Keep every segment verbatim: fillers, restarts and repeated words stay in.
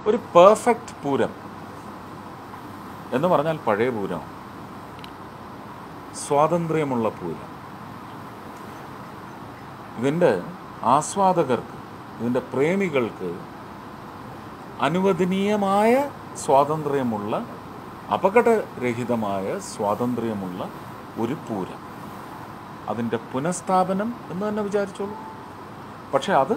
ഒരു പെർഫെക്റ്റ് പൂരം എന്ന് പറഞ്ഞാൽ പഴയ പൂരം, സ്വാതന്ത്ര്യമുള്ള പൂരം. ഇതിൻ്റെ ആസ്വാദകർക്ക്, ഇതിൻ്റെ പ്രേമികൾക്ക് അനുവദനീയമായ സ്വാതന്ത്ര്യമുള്ള, അപകടരഹിതമായ സ്വാതന്ത്ര്യമുള്ള ഒരു പൂരം, അതിൻ്റെ പുനഃസ്ഥാപനം എന്ന് തന്നെ വിചാരിച്ചോളൂ. പക്ഷെ അത്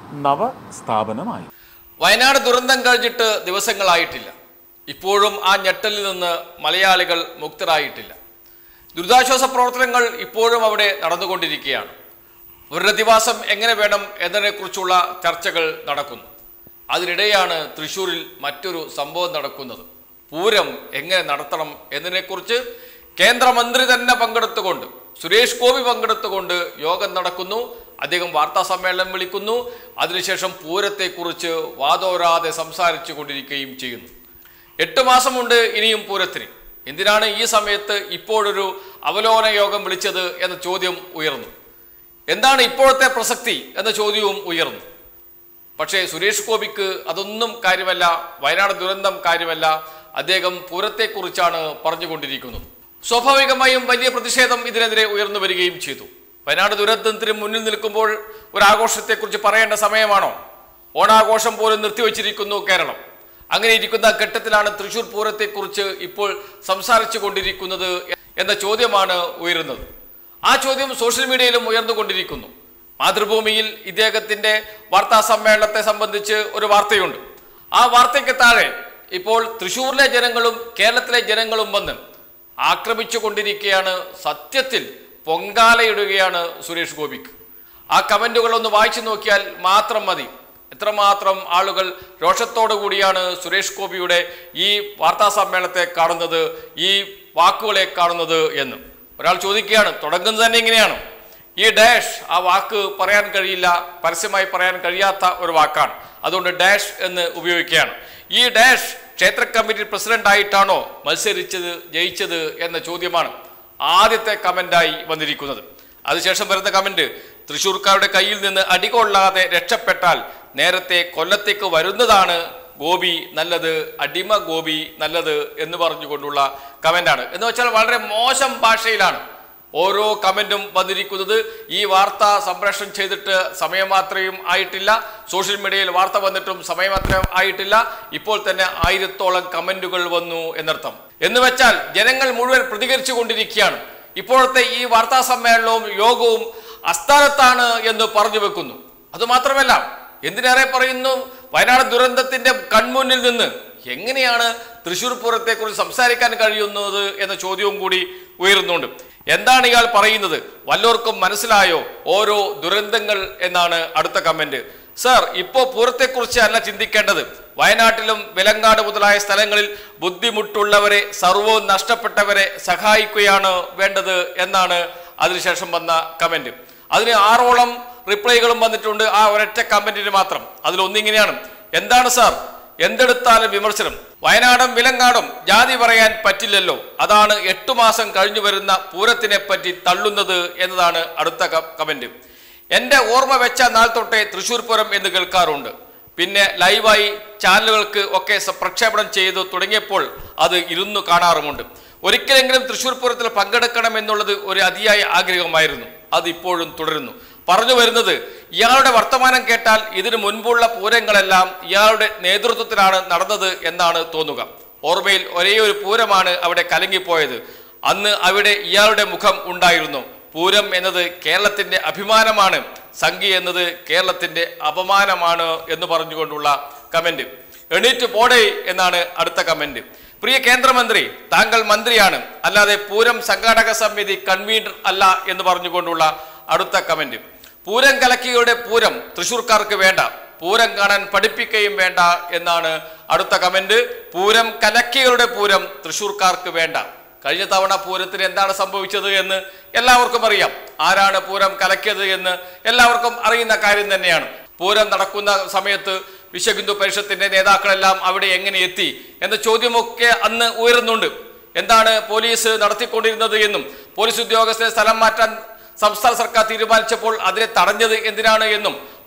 നവസ്ഥാപനമായി. വയനാട് ദുരന്തം കഴിഞ്ഞിട്ട് ദിവസങ്ങളായിട്ടില്ല. ഇപ്പോഴും ആ ഞെട്ടലിൽ നിന്ന് മലയാളികൾ മുക്തരായിട്ടില്ല. ദുരിതാശ്വാസ പ്രവർത്തനങ്ങൾ ഇപ്പോഴും അവിടെ നടന്നുകൊണ്ടിരിക്കുകയാണ്. പുനരധിവാസം എങ്ങനെ വേണം എന്നതിനെക്കുറിച്ചുള്ള ചർച്ചകൾ നടക്കുന്നു. അതിനിടെയാണ് തൃശ്ശൂരിൽ മറ്റൊരു സംഭവം നടക്കുന്നത്. പൂരം എങ്ങനെ നടത്തണം എന്നതിനെക്കുറിച്ച് കേന്ദ്രമന്ത്രി തന്നെ പങ്കെടുത്തുകൊണ്ട്, സുരേഷ് ഗോപി പങ്കെടുത്തുകൊണ്ട് യോഗം നടക്കുന്നു. അദ്ദേഹം വാർത്താ സമ്മേളനം വിളിക്കുന്നു. അതിനുശേഷം പൂരത്തെക്കുറിച്ച് വാതോരാതെ സംസാരിച്ചു കൊണ്ടിരിക്കുകയും ചെയ്യുന്നു. എട്ട് മാസമുണ്ട് ഇനിയും പൂരത്തിന്. എന്തിനാണ് ഈ സമയത്ത് ഇപ്പോഴൊരു അവലോകന യോഗം വിളിച്ചത് എന്ന ചോദ്യം ഉയർന്നു. എന്താണ് ഇപ്പോഴത്തെ പ്രസക്തി എന്ന ചോദ്യവും ഉയർന്നു. പക്ഷേ സുരേഷ് ഗോപിക്ക് അതൊന്നും കാര്യമല്ല. വയനാട് ദുരന്തം കാര്യമല്ല. അദ്ദേഹം പൂരത്തെക്കുറിച്ചാണ് പറഞ്ഞുകൊണ്ടിരിക്കുന്നത്. സ്വാഭാവികമായും വലിയ പ്രതിഷേധം ഇതിനെതിരെ ഉയർന്നു വരികയും ചെയ്തു. വയനാട് ദുരന്തത്തിന് മുന്നിൽ നിൽക്കുമ്പോൾ ഒരാഘോഷത്തെക്കുറിച്ച് പറയേണ്ട സമയമാണോ? ഓണാഘോഷം പോലും നിർത്തിവെച്ചിരിക്കുന്നു കേരളം. അങ്ങനെ ഇരിക്കുന്ന ഘട്ടത്തിലാണ് തൃശ്ശൂർ പൂരത്തെക്കുറിച്ച് ഇപ്പോൾ സംസാരിച്ചു കൊണ്ടിരിക്കുന്നത് എന്ന ചോദ്യമാണ് ഉയരുന്നത്. ആ ചോദ്യം സോഷ്യൽ മീഡിയയിലും ഉയർന്നുകൊണ്ടിരിക്കുന്നു. മാതൃഭൂമിയിൽ ഇദ്ദേഹത്തിന്റെ വാർത്താ സമ്മേളനത്തെ സംബന്ധിച്ച് ഒരു വാർത്തയുണ്ട്. ആ വാർത്തയ്ക്ക് താഴെ ഇപ്പോൾ തൃശ്ശൂരിലെ ജനങ്ങളും കേരളത്തിലെ ജനങ്ങളും വന്ന് ആക്രമിച്ചു കൊണ്ടിരിക്കുകയാണ്. സത്യത്തിൽ പൊങ്കാലയിടുകയാണ് സുരേഷ് ഗോപിക്ക്. ആ കമന്റുകൾ ഒന്ന് വായിച്ചു നോക്കിയാൽ മാത്രം മതി എത്രമാത്രം ആളുകൾ രോഷത്തോടു കൂടിയാണ് സുരേഷ് ഗോപിയുടെ ഈ വാർത്താ സമ്മേളനത്തെ കാണുന്നത്, ഈ വാക്കുകളെ കാണുന്നത് എന്ന്. ഒരാൾ ചോദിക്കുകയാണ്, തുടങ്ങുന്നത് തന്നെ ഇങ്ങനെയാണ്. ഈ ഡാഷ് ആ വാക്ക് പറയാൻ കഴിയില്ല, പരസ്യമായി പറയാൻ കഴിയാത്ത ഒരു വാക്കാണ്. അതുകൊണ്ട് ഡാഷ് എന്ന് ഉപയോഗിക്കുകയാണ്. ഈ ഡാഷ് ക്ഷേത്ര കമ്മിറ്റി പ്രസിഡന്റ് ആയിട്ടാണോ മത്സരിച്ചത്, ജയിച്ചത് എന്ന ചോദ്യമാണ് ആദ്യത്തെ കമന്റായി വന്നിരിക്കുന്നത്. അതിനുശേഷം വരുന്ന കമന്റ്, തൃശ്ശൂർക്കാരുടെ കയ്യിൽ നിന്ന് അടികൊള്ളാതെ രക്ഷപ്പെട്ടാൽ നേരത്തെ കൊല്ലത്തേക്ക് വരുന്നതാണ് ഗോപി നല്ലത്, അടിമ ഗോപി നല്ലത് എന്ന് പറഞ്ഞുകൊണ്ടുള്ള കമന്റാണ്. എന്ന് വെച്ചാൽ വളരെ മോശം ഭാഷയിലാണ് ഓരോ കമന്റും വന്നിരിക്കുന്നത്. ഈ വാർത്ത സംപ്രേഷണം ചെയ്തിട്ട് സമയമാത്രയും ആയിട്ടില്ല. സോഷ്യൽ മീഡിയയിൽ വാർത്ത വന്നിട്ടും സമയമാത്രയും ആയിട്ടില്ല. ഇപ്പോൾ തന്നെ ആയിരത്തോളം കമന്റുകൾ വന്നു എന്നർത്ഥം. എന്ന് വെച്ചാൽ ജനങ്ങൾ മുഴുവൻ പ്രതികരിച്ചു കൊണ്ടിരിക്കുകയാണ്. ഇപ്പോഴത്തെ ഈ വാർത്താ സമ്മേളനവും യോഗവും അസ്ഥാനത്താണ് എന്ന് പറഞ്ഞു വെക്കുന്നു. അതുമാത്രമല്ല, എന്തിനേറെ പറയുന്നു, വയനാട് ദുരന്തത്തിന്റെ കൺമുന്നിൽ നിന്ന് എങ്ങനെയാണ് തൃശ്ശൂർ പൂരത്തെക്കുറിച്ച് സംസാരിക്കാൻ കഴിയുന്നത് എന്ന ചോദ്യവും കൂടി ഉയരുന്നുണ്ട്. എന്താണ് ഇയാൾ പറയുന്നത്? വല്ലവർക്കും മനസ്സിലായോ ഓരോ ദുരന്തങ്ങൾ എന്നാണ് അടുത്ത കമന്റ്. സർ, ഇപ്പോൾ പൂരത്തെക്കുറിച്ച് അല്ല ചിന്തിക്കേണ്ടത്. വയനാട്ടിലും വിലങ്ങാട് മുതലായ സ്ഥലങ്ങളിൽ ബുദ്ധിമുട്ടുള്ളവരെ, സർവ്വവും നഷ്ടപ്പെട്ടവരെ സഹായിക്കുകയാണ് വേണ്ടത് എന്നാണ് അതിനുശേഷം വന്ന കമന്റ്. അതിന് ആറോളം റിപ്ലൈകളും വന്നിട്ടുണ്ട് ആ ഒരൊറ്റ കമന്റിന് മാത്രം. അതിലൊന്നിങ്ങനെയാണ്, എന്താണ് സാർ എന്തെടുത്താലും വിമർശനം, വയനാടും വിലങ്ങാടും ജാതി പറയാൻ പറ്റില്ലല്ലോ, അതാണ് എട്ടു മാസം കഴിഞ്ഞു വരുന്ന പൂരത്തിനെ പറ്റി തള്ളുന്നത് എന്നതാണ് അടുത്ത കമന്റ്. എൻ്റെ ഓർമ്മ വെച്ച നാൾ തൊട്ടേ തൃശ്ശൂർ പൂരം എന്ന് കേൾക്കാറുണ്ട്. പിന്നെ ലൈവായി ചാനലുകൾക്ക് ഒക്കെ പ്രക്ഷേപണം ചെയ്തു തുടങ്ങിയപ്പോൾ അത് ഇരുന്നു കാണാറുമുണ്ട്. ഒരിക്കലെങ്കിലും തൃശ്ശൂർ പൂരത്തിൽ പങ്കെടുക്കണം എന്നുള്ളത് ഒരു അതിയായ ആഗ്രഹമായിരുന്നു. അത് ഇപ്പോഴും തുടരുന്നു. പറഞ്ഞു വരുന്നത്, ഇയാളുടെ വർത്തമാനം കേട്ടാൽ ഇതിനു മുൻപുള്ള പൂരങ്ങളെല്ലാം ഇയാളുടെ നേതൃത്വത്തിലാണ് നടന്നത് എന്നാണ് തോന്നുക. ഓർമ്മയിൽ ഒരേ ഒരു പൂരമാണ് അവിടെ കലങ്ങിപ്പോയത്. അന്ന് അവിടെ ഇയാളുടെ മുഖം ഉണ്ടായിരുന്നു. പൂരം എന്നത് കേരളത്തിന്റെ അഭിമാനമാണ്, സംഗി എന്നത് കേരളത്തിന്റെ അപമാനമാണ് എന്ന് പറഞ്ഞുകൊണ്ടുള്ള കമന്റ്. എണീറ്റ് പോടേ എന്നാണ് അടുത്ത കമന്റ്. പ്രിയ കേന്ദ്രമന്ത്രി, താങ്കൾ മന്ത്രിയാണ്, അല്ലാതെ പൂരം സംഘാടക സമിതി കൺവീനർ അല്ല എന്ന് പറഞ്ഞുകൊണ്ടുള്ള അടുത്ത കമന്റ്. പൂരം കലക്കിയുടെ പൂരം തൃശ്ശൂർക്കാർക്ക് വേണ്ട, പൂരം കാണാൻ പഠിപ്പിക്കുകയും വേണ്ട എന്നാണ് അടുത്ത കമന്റ്. പൂരം കലക്കികളുടെ പൂരം തൃശ്ശൂർക്കാർക്ക് വേണ്ട. കഴിഞ്ഞ തവണ പൂരത്തിന് എന്താണ് സംഭവിച്ചത് എന്ന് എല്ലാവർക്കും അറിയാം. ആരാണ് പൂരം കലക്കിയത് എന്ന് എല്ലാവർക്കും അറിയുന്ന കാര്യം തന്നെയാണ്. പൂരം നടക്കുന്ന സമയത്ത് വിശ്വഹിന്ദു പരിഷത്തിന്റെ നേതാക്കളെല്ലാം അവിടെ എങ്ങനെ എത്തി എന്ന ചോദ്യമൊക്കെ അന്ന് ഉയരുന്നുണ്ട്. എന്താണ് പോലീസ് നടത്തിക്കൊണ്ടിരുന്നത് എന്നും, പോലീസ് ഉദ്യോഗസ്ഥരെ സ്ഥലം മാറ്റാൻ സംസ്ഥാന സർക്കാർ തീരുമാനിച്ചപ്പോൾ അതിനെ തടഞ്ഞത് എന്തിനാണ് എന്നും,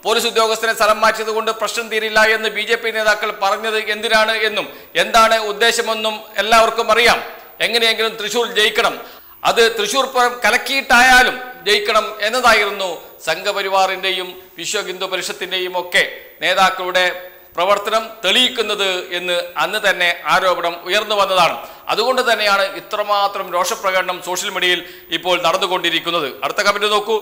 പോലീസ് ഉദ്യോഗസ്ഥനെ സ്ഥലം മാറ്റിയത് കൊണ്ട് പ്രശ്നം തീരില്ല എന്ന് ബി ജെ പി നേതാക്കൾ പറഞ്ഞത് എന്തിനാണ് എന്നും എന്താണ് ഉദ്ദേശമെന്നും എല്ലാവർക്കും അറിയാം. എങ്ങനെയെങ്കിലും തൃശ്ശൂർ ജയിക്കണം, അത് തൃശ്ശൂർ പൂരം കലക്കിയിട്ടായാലും ജയിക്കണം എന്നതായിരുന്നു സംഘപരിവാറിന്റെയും വിശ്വ ഹിന്ദു പരിഷത്തിന്റെയും ഒക്കെ നേതാക്കളുടെ പ്രവർത്തനം തെളിയിക്കുന്നത് എന്ന് അന്ന് തന്നെ ആരോപണം ഉയർന്നു വന്നതാണ്. അതുകൊണ്ട് തന്നെയാണ് ഇത്രമാത്രം രോഷപ്രകടനം സോഷ്യൽ മീഡിയയിൽ ഇപ്പോൾ നടന്നുകൊണ്ടിരിക്കുന്നത്. അടുത്ത കമന്റ് നോക്കൂ.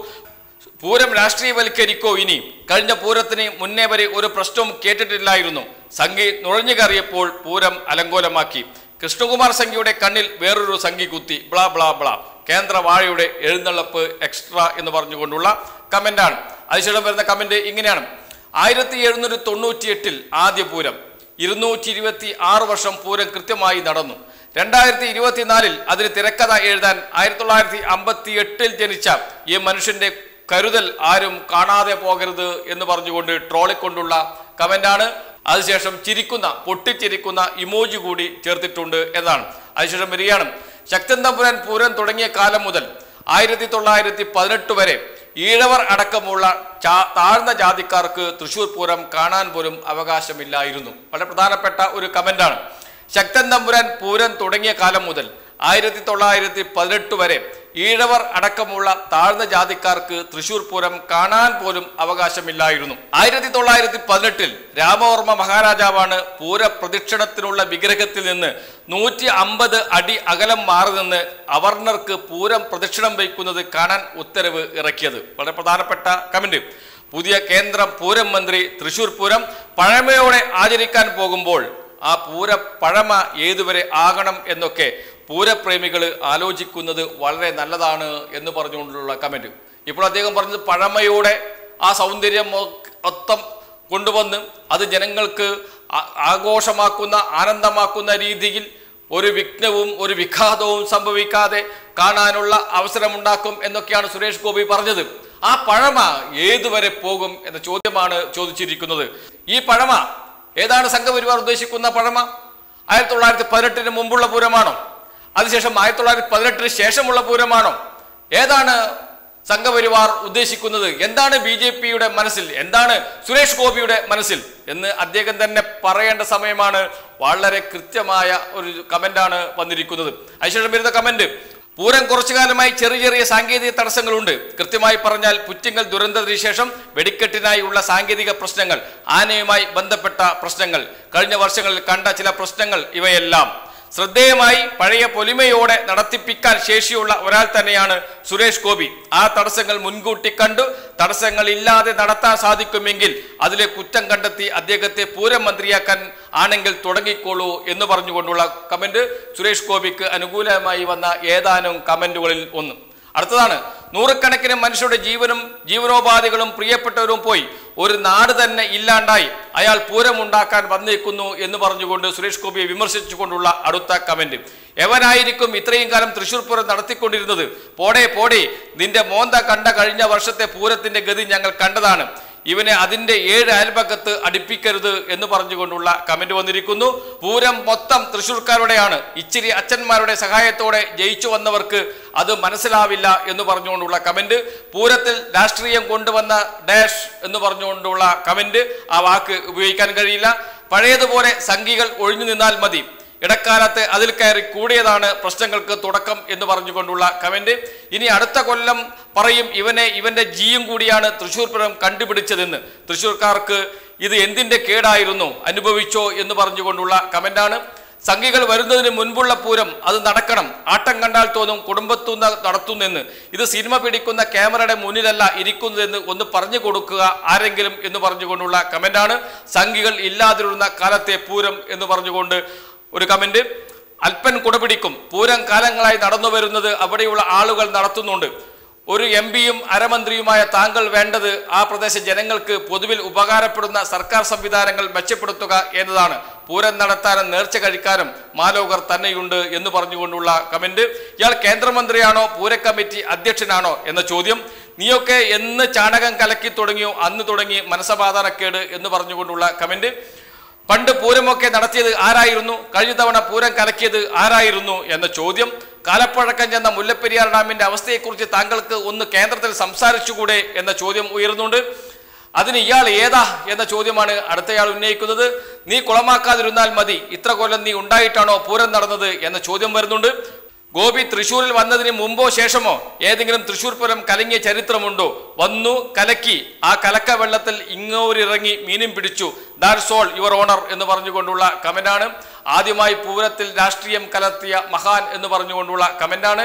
പൂരം രാഷ്ട്രീയവൽക്കരിക്കോ ഇനി? കഴിഞ്ഞ പൂരത്തിന് മുന്നേ വരെ ഒരു പ്രശ്നവും കേട്ടിട്ടില്ലായിരുന്നു. സംഘി നുഴഞ്ഞു കയറിയപ്പോൾ പൂരം അലങ്കോലമാക്കി. കൃഷ്ണകുമാർ സംഘിയുടെ കണ്ണിൽ വേറൊരു സംഘി കുത്തി. Blah blah blah. കേന്ദ്ര വാഴയുടെ എഴുന്നള്ളപ്പ് എക്സ്ട്രാ എന്ന് പറഞ്ഞുകൊണ്ടുള്ള കമന്റാണ്. അതിശേഷം വരുന്ന കമന്റ് ഇങ്ങനെയാണ്. ആയിരത്തി എഴുന്നൂറ്റി തൊണ്ണൂറ്റി എട്ടിൽ ആദ്യ പൂരം, ഇരുന്നൂറ്റി ഇരുപത്തി ആറ് വർഷം പൂരം കൃത്യമായി നടന്നു. രണ്ടായിരത്തി ഇരുപത്തിനാലിൽ അതിന് തിരക്കഥ എഴുതാൻ ആയിരത്തി തൊള്ളായിരത്തി അമ്പത്തി എട്ടിൽ ജനിച്ച ഈ മനുഷ്യന്റെ കരുതൽ ആരും കാണാതെ പോകരുത് എന്ന് പറഞ്ഞുകൊണ്ട് ട്രോളിക്കൊണ്ടുള്ള കമന്റാണ്. അതിനുശേഷം ചിരിക്കുന്ന പൊട്ടിച്ചിരിക്കുന്ന ഇമോജി കൂടി ചേർത്തിട്ടുണ്ട് എന്നാണ്. അതിനുശേഷം വരികയാണ്. ശക്തൻ തമ്പുരാൻ പൂരം തുടങ്ങിയ കാലം മുതൽ ആയിരത്തി തൊള്ളായിരത്തി പതിനെട്ട് വരെ ഈഴവർ അടക്കമുള്ള താഴ്ന്ന ജാതിക്കാർക്ക് തൃശ്ശൂർ പൂരം കാണാൻ പോലും അവകാശമില്ലായിരുന്നു. വളരെ പ്രധാനപ്പെട്ട ഒരു കമന്റാണ്. ശക്തൻ തമ്പുരാൻ പൂരം തുടങ്ങിയ കാലം മുതൽ ആയിരത്തി തൊള്ളായിരത്തി പതിനെട്ട് വരെ ഈഴവർ അടക്കമുള്ള താഴ്ന്ന ജാതിക്കാർക്ക് തൃശ്ശൂർ പൂരം കാണാൻ പോലും അവകാശമില്ലായിരുന്നു. ആയിരത്തി തൊള്ളായിരത്തി പതിനെട്ടിൽ രാമവർമ്മ മഹാരാജാവാണ് പൂര പ്രദക്ഷിണത്തിനുള്ള വിഗ്രഹത്തിൽ നിന്ന് നൂറ്റി അമ്പത് അടി അകലം മാറി നിന്ന് അവർണർക്ക് പൂരം പ്രദക്ഷിണം വയ്ക്കുന്നത് കാണാൻ ഉത്തരവ് ഇറക്കിയത്. വളരെ പ്രധാനപ്പെട്ട കമന്റ്. പുതിയ കേന്ദ്ര പൂരം മന്ത്രി തൃശ്ശൂർ പൂരം പഴമയോടെ ആചരിക്കാൻ പോകുമ്പോൾ ആ പൂര പഴമ ഏതുവരെ ആകണം എന്നൊക്കെ പൂരപ്രേമികൾ ആലോചിക്കുന്നത് വളരെ നല്ലതാണ് എന്ന് പറഞ്ഞുകൊണ്ടുള്ള കമന്റ്. ഇപ്പോൾ അദ്ദേഹം പറഞ്ഞത് പഴമയോടെ ആ സൗന്ദര്യം മൊത്തം കൊണ്ടുവന്ന് അത് ജനങ്ങൾക്ക് ആഘോഷമാക്കുന്ന ആനന്ദമാക്കുന്ന രീതിയിൽ ഒരു വിഘ്നവും ഒരു വിഘാതവും സംഭവിക്കാതെ കാണാനുള്ള അവസരമുണ്ടാക്കും എന്നൊക്കെയാണ് സുരേഷ് ഗോപി പറഞ്ഞത്. ആ പഴമ ഏതുവരെ പോകും എന്ന ചോദ്യമാണ് ചോദിച്ചിരിക്കുന്നത്. ഈ പഴമ ഏതാണ് സംഘപരിവാർ ഉദ്ദേശിക്കുന്ന പഴമ? ആയിരത്തി തൊള്ളായിരത്തി പതിനെട്ടിന് മുമ്പുള്ള പൂരമാണോ? അതിനുശേഷം ആയിരത്തി തൊള്ളായിരത്തി പതിനെട്ടിന് ശേഷമുള്ള പൂരമാണോ? ഏതാണ് സംഘപരിവാർ ഉദ്ദേശിക്കുന്നത്? എന്താണ് ബി ജെ പിയുടെ മനസ്സിൽ, എന്താണ് സുരേഷ് ഗോപിയുടെ മനസ്സിൽ എന്ന് അദ്ദേഹം തന്നെ പറയേണ്ട സമയമാണ്. വളരെ കൃത്യമായ ഒരു കമന്റാണ് വന്നിരിക്കുന്നത്. അതിനുശേഷം വരുന്ന കമന്റ്. പൂരം കുറച്ചു കാലമായി ചെറിയ ചെറിയ സാങ്കേതിക തടസ്സങ്ങളുണ്ട്. കൃത്യമായി പറഞ്ഞാൽ പുറ്റിങ്ങൽ ദുരന്തത്തിന് ശേഷം വെടിക്കെട്ടിനായുള്ള സാങ്കേതിക പ്രശ്നങ്ങൾ, ആനയുമായി ബന്ധപ്പെട്ട പ്രശ്നങ്ങൾ, കഴിഞ്ഞ വർഷങ്ങളിൽ കണ്ട ചില പ്രശ്നങ്ങൾ, ഇവയെല്ലാം ശ്രദ്ധേയമായി പഴയ പൊലിമയോടെ നടത്തിപ്പിക്കാൻ ശേഷിയുള്ള ഒരാൾ തന്നെയാണ് സുരേഷ് ഗോപി. ആ തടസ്സങ്ങൾ മുൻകൂട്ടി കണ്ടു തടസ്സങ്ങൾ ഇല്ലാതെ നടത്താൻ സാധിക്കുമെങ്കിൽ അതിലെ കുറ്റം കണ്ടെത്തി അദ്ദേഹത്തെ പൂരം മന്ത്രിയാക്കാൻ ആണെങ്കിൽ തുടങ്ങിക്കോളൂ എന്ന് പറഞ്ഞുകൊണ്ടുള്ള കമന്റ് സുരേഷ് ഗോപിക്ക് അനുകൂലമായി വന്ന ഏതാനും കമന്റുകളിൽ ഒന്ന്. അടുത്തതാണ്. നൂറുകണക്കിന് മനുഷ്യരുടെ ജീവനും ജീവനോപാധികളും പ്രിയപ്പെട്ടവരും പോയി ഒരു നാട് തന്നെ ഇല്ലാണ്ടായി അയാൾ പൂരമുണ്ടാക്കാൻ വന്നേക്കുന്നു എന്ന് പറഞ്ഞുകൊണ്ട് സുരേഷ് ഗോപിയെ വിമർശിച്ചുകൊണ്ടുള്ള അടുത്ത കമന്റ്. എവനായിരിക്കും ഇത്രയും കാലം തൃശ്ശൂർ പൂരം നടത്തിക്കൊണ്ടിരുന്നത്? പോടെ പോടെ നിന്റെ മോന്ത കണ്ട കഴിഞ്ഞ വർഷത്തെ പൂരത്തിന്റെ ഗതി ഞങ്ങൾ കണ്ടതാണ്. ഇവനെ അതിന്റെ ഏഴ് അയൽപക്കത്ത് അടുപ്പിക്കരുത് എന്ന് പറഞ്ഞുകൊണ്ടുള്ള കമന്റ് വന്നിരിക്കുന്നു. പൂരം മൊത്തം തൃശ്ശൂർക്കാരുടെയാണ്. ഇച്ചിരി അച്ഛന്മാരുടെ സഹായത്തോടെ ജയിച്ചു വന്നവർക്ക് അത് മനസ്സിലാവില്ല എന്ന് പറഞ്ഞുകൊണ്ടുള്ള കമന്റ്. പൂരത്തിൽ രാഷ്ട്രീയം കൊണ്ടുവന്ന ഡാഷ് എന്ന് പറഞ്ഞുകൊണ്ടുള്ള കമന്റ്. ആ വാക്ക് ഉപയോഗിക്കാൻ കഴിയില്ല. പഴയതുപോലെ സംഘികൾ ഒഴിഞ്ഞു നിന്നാൽ മതി. ഇടക്കാലത്ത് അതിൽ കയറി കൂടിയതാണ് പ്രശ്നങ്ങൾക്ക് തുടക്കം എന്ന് പറഞ്ഞുകൊണ്ടുള്ള കമന്റ്. ഇനി അടുത്ത കൊല്ലം പറയും ഇവനെ ഇവന്റെ ജീയും കൂടിയാണ് തൃശ്ശൂർ പൂരം കണ്ടുപിടിച്ചതെന്ന്. തൃശ്ശൂർക്കാർക്ക് ഇത് എന്തിന്റെ കേടായിരുന്നു, അനുഭവിച്ചോ എന്ന് പറഞ്ഞുകൊണ്ടുള്ള കമന്റാണ്. സംഘികൾ വരുന്നതിന് മുൻപുള്ള പൂരം അത് നടക്കണം. ആട്ടം കണ്ടാൽ തോന്നും കുടുംബത്തുനിന്ന് നടത്തുന്നെന്ന്. ഇത് സിനിമ പിടിക്കുന്ന ക്യാമറയുടെ മുന്നിലല്ല ഇരിക്കുന്നതെന്ന് ഒന്ന് പറഞ്ഞു കൊടുക്കുക ആരെങ്കിലും എന്ന് പറഞ്ഞുകൊണ്ടുള്ള കമന്റാണ്. സംഘികൾ ഇല്ലാതിരുന്ന കാലത്തെ പൂരം എന്ന് പറഞ്ഞുകൊണ്ട് ഒരു കമന്റ്. അല്പൻ കുടപിടിക്കും. പൂരം കാലങ്ങളായി നടന്നു വരുന്നത് അവിടെയുള്ള ആളുകൾ നടത്തുന്നുണ്ട്. ഒരു എം പിയും അരമന്ത്രിയുമായ താങ്കൾ വേണ്ടത് ആ പ്രദേശ ജനങ്ങൾക്ക് പൊതുവിൽ ഉപകാരപ്പെടുന്ന സർക്കാർ സംവിധാനങ്ങൾ മെച്ചപ്പെടുത്തുക എന്നതാണ്. പൂരം നടത്താനും നേർച്ച കഴിക്കാനും മാലോകർ തന്നെയുണ്ട് എന്ന് പറഞ്ഞുകൊണ്ടുള്ള കമന്റ്. ഇയാൾ കേന്ദ്രമന്ത്രിയാണോ പൂര കമ്മിറ്റി അധ്യക്ഷനാണോ എന്ന ചോദ്യം. നീയൊക്കെ എന്ന് ചാണകം കലക്കി തുടങ്ങിയോ അന്ന് തുടങ്ങി മനസ്സമാധാനക്കേട് എന്ന് പറഞ്ഞുകൊണ്ടുള്ള കമന്റ്. പണ്ട് പൂരമൊക്കെ നടത്തിയത് ആരായിരുന്നു? കഴിഞ്ഞ തവണ പൂരം കലക്കിയത് ആരായിരുന്നു എന്ന ചോദ്യം. കാലപ്പഴക്കം ചെന്ന മുല്ലപ്പെരിയാർ ഡാമിന്റെ അവസ്ഥയെക്കുറിച്ച് താങ്കൾക്ക് ഒന്ന് കേന്ദ്രത്തിൽ സംസാരിച്ചുകൂടെ എന്ന ചോദ്യം ഉയർന്നുണ്ട്. അതിന് ഇയാൾ ഏതാ എന്ന ചോദ്യമാണ് അടുത്തയാൾ ഉന്നയിക്കുന്നത്. നീ കുളമാക്കാതിരുന്നാൽ മതി, ഇത്ര കൊല്ലം നീ ഉണ്ടായിട്ടാണോ പൂരം നടന്നത് എന്ന ചോദ്യം വരുന്നുണ്ട്. ഗോപി തൃശ്ശൂരിൽ വന്നതിന് മുമ്പോ ശേഷമോ ഏതെങ്കിലും തൃശ്ശൂർ പൂരം കലങ്ങിയ ചരിത്രമുണ്ടോ? വന്നു, കലക്കി, ആ കലക്ക വെള്ളത്തിൽ ഇങ്ങോരിറങ്ങി മീനും പിടിച്ചു, ദാറ്റ്സ് ഓൾ യുവർ ഓണർ എന്ന് പറഞ്ഞുകൊണ്ടുള്ള കമന്റാണ്. ആദ്യമായി പൂരത്തിൽ രാഷ്ട്രീയം കലർത്തിയ മഹാൻ എന്ന് പറഞ്ഞുകൊണ്ടുള്ള കമന്റാണ്.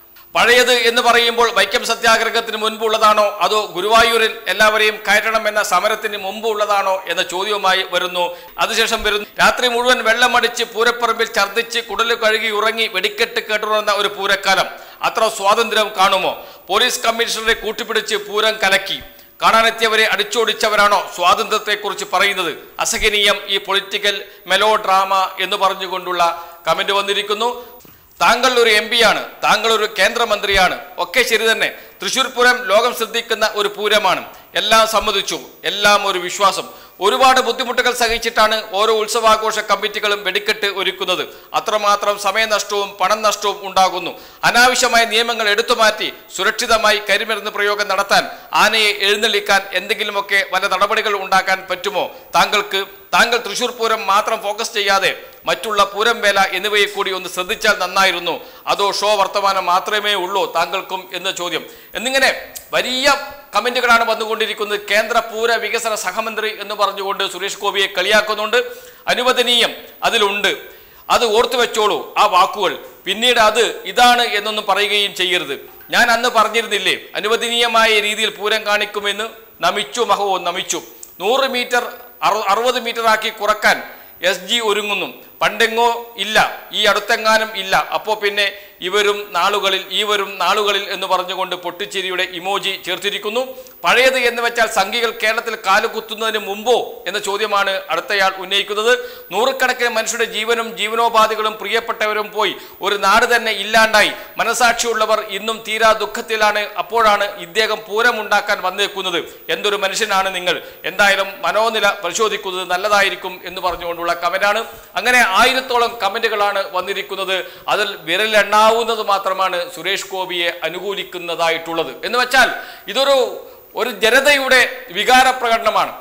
പഴയത് എന്ന് പറയുമ്പോൾ വൈക്കം സത്യാഗ്രഹത്തിന് മുൻപുള്ളതാണോ അതോ ഗുരുവായൂരിൽ എല്ലാവരെയും കയറ്റണം എന്ന സമരത്തിന് മുമ്പ് ഉള്ളതാണോ എന്ന ചോദ്യവുമായി വരുന്നു. അതിനുശേഷം വരുന്നു, രാത്രി മുഴുവൻ വെള്ളമടിച്ച് പൂരപ്പറമ്പിൽ ഛർദ്ദിച്ച് കുടല് കഴുകി ഉറങ്ങി വെടിക്കെട്ട് കേട്ടുണർന്ന ഒരു പൂരക്കാലം, അത്ര സ്വാതന്ത്ര്യം കാണുമോ? പോലീസ് കമ്മീഷണറെ കൂട്ടിപ്പിടിച്ച് പൂരം കലക്കി, കാണാനെത്തിയവരെ അടിച്ചോടിച്ചവരാണോ സ്വാതന്ത്ര്യത്തെക്കുറിച്ച് പറയുന്നത്? അസഹനീയം ഈ പൊളിറ്റിക്കൽ മെലോ ഡ്രാമ എന്ന് പറഞ്ഞുകൊണ്ടുള്ള കമന്റ് വന്നിരിക്കുന്നു. താങ്കൾ ഒരു എം പിയാണ്, താങ്കൾ ഒരു കേന്ദ്രമന്ത്രിയാണ്, ഒക്കെ ശരി തന്നെ. തൃശ്ശൂർ പൂരം ലോകം ശ്രദ്ധിക്കുന്ന ഒരു പൂരമാണ്, എല്ലാം സമ്മതിച്ചു, എല്ലാം ഒരു വിശ്വാസം. ഒരുപാട് ബുദ്ധിമുട്ടുകൾ സഹിച്ചിട്ടാണ് ഓരോ ഉത്സവാഘോഷ കമ്മിറ്റികളും വെടിക്കെട്ട് ഒരുക്കുന്നത്. അത്രമാത്രം സമയനഷ്ടവും പണം നഷ്ടവും ഉണ്ടാകുന്നു. അനാവശ്യമായ നിയമങ്ങൾ എടുത്തുമാറ്റി സുരക്ഷിതമായി കരിമരുന്ന് പ്രയോഗം നടത്താൻ, ആനയെ എഴുന്നള്ളിക്കാൻ എന്തെങ്കിലുമൊക്കെ വല്ല നടപടികൾ ഉണ്ടാക്കാൻ പറ്റുമോ താങ്കൾക്ക്? താങ്കൾ തൃശ്ശൂർ പൂരം മാത്രം ഫോക്കസ് ചെയ്യാതെ മറ്റുള്ള പൂരം വേല എന്നിവയെ കൂടി ഒന്ന് ശ്രദ്ധിച്ചാൽ നന്നായിരുന്നു. അതോ ഷോ വർത്തമാനം മാത്രമേ ഉള്ളൂ താങ്കൾക്കും എന്ന ചോദ്യം എന്നിങ്ങനെ വലിയ കമന്റുകളാണ് വന്നുകൊണ്ടിരിക്കുന്നത്. കേന്ദ്ര പൂര വികസന സഹമന്ത്രി എന്ന് പറഞ്ഞുകൊണ്ട് സുരേഷ് ഗോപിയെ കളിയാക്കുന്നുണ്ട്. അനുവദനീയം അതിലുണ്ട്, അത് ഓർത്തു വെച്ചോളൂ ആ വാക്കുകൾ, പിന്നീട് അത് ഇതാണ് എന്നൊന്നും പറയുകയും ചെയ്യരുത്. ഞാൻ അന്ന് പറഞ്ഞിരുന്നില്ലേ അനുവദനീയമായ രീതിയിൽ പൂരം കാണിക്കുമെന്ന്? നമിച്ചു മഹവോ നമിച്ചു. നൂറ് മീറ്റർ അറു അറുപത് മീറ്റർ ആക്കി കുറക്കാൻ എസ് ജി ഒരുങ്ങുന്നു. പണ്ടെങ്ങോ ഇല്ല, ഈ അടുത്തെങ്ങാനും ഇല്ല, അപ്പോൾ പിന്നെ ഇവരും നാളുകളിൽ ഈ വരും നാളുകളിൽ എന്ന് പറഞ്ഞുകൊണ്ട് പൊട്ടിച്ചിരിയുടെ ഇമോജി ചേർത്തിരിക്കുന്നു. പഴയത് എന്ന് വെച്ചാൽ സംഘികൾ കേരളത്തിൽ കാലുകുത്തുന്നതിന് മുമ്പോ എന്ന ചോദ്യമാണ് അടുത്തയാൾ ഉന്നയിക്കുന്നത്. നൂറുകണക്കിന് മനുഷ്യരുടെ ജീവനും ജീവനോപാധികളും പ്രിയപ്പെട്ടവരും പോയി, ഒരു നാട് തന്നെ ഇല്ലാണ്ടായി. മനസാക്ഷിയുള്ളവർ ഇന്നും തീരാ ദുഃഖത്തിലാണ്. അപ്പോഴാണ് ഇദ്ദേഹം പൂരമുണ്ടാക്കാൻ വന്നേക്കുന്നത്. എന്തൊരു മനുഷ്യനാണ് നിങ്ങൾ! എന്തായാലും മനോനില പരിശോധിക്കുന്നത് നല്ലതായിരിക്കും എന്ന് പറഞ്ഞുകൊണ്ടുള്ള കമന്റാണ്. അങ്ങനെ ആയിരത്തോളം കമന്റുകളാണ് വന്നിരിക്കുന്നത്. അതിൽ വിരലെണ്ണാവുന്നത് മാത്രമാണ് സുരേഷ് ഗോപിയെ അനുകൂലിക്കുന്നതായിട്ടുള്ളത്. എന്ന് വെച്ചാൽ ഇതൊരു ഒരു ജനതയുടെ വികാര പ്രകടനമാണ്.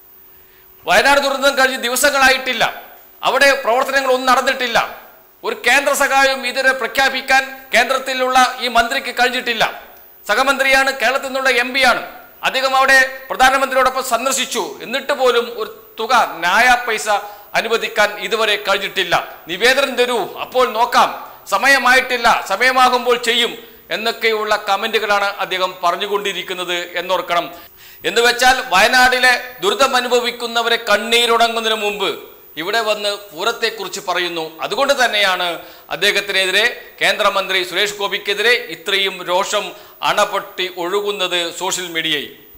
വയനാട് ദുരന്തം കഴിഞ്ഞ് ദിവസങ്ങളായിട്ടില്ല, അവിടെ പ്രവർത്തനങ്ങളൊന്നും നടന്നിട്ടില്ല. ഒരു കേന്ദ്ര സഹായം ഇതുവരെ പ്രഖ്യാപിക്കാൻ കേന്ദ്രത്തിലുള്ള ഈ മന്ത്രിക്ക് കഴിഞ്ഞിട്ടില്ല. സഹമന്ത്രിയാണ്, കേരളത്തിൽ നിന്നുള്ള എം പി ആണ്. അദ്ദേഹം അവിടെ പ്രധാനമന്ത്രിയോടൊപ്പം സന്ദർശിച്ചു. എന്നിട്ട് പോലും ഒരു തുക ന്യായ പൈസ അനുവദിക്കാൻ ഇതുവരെ കഴിഞ്ഞിട്ടില്ല. നിവേദനം തരൂ, അപ്പോൾ നോക്കാം, സമയമായിട്ടില്ല, സമയമാകുമ്പോൾ ചെയ്യും എന്നൊക്കെയുള്ള കമന്റുകളാണ് അദ്ദേഹം പറഞ്ഞുകൊണ്ടിരിക്കുന്നത് എന്നോർക്കണം. എന്ന് വെച്ചാൽ വയനാട്ടിലെ ദുരിതം അനുഭവിക്കുന്നവരെ കണ്ണീരുണങ്ങുന്നതിന് മുമ്പ് ഇവിടെ വന്ന് പൂരത്തെക്കുറിച്ച് പറയുന്നു. അതുകൊണ്ട് തന്നെയാണ് അദ്ദേഹത്തിനെതിരെ, കേന്ദ്രമന്ത്രി സുരേഷ് ഗോപിക്കെതിരെ ഇത്രയും രോഷം അണപൊട്ടി ഒഴുകുന്നത് സോഷ്യൽ മീഡിയയിൽ.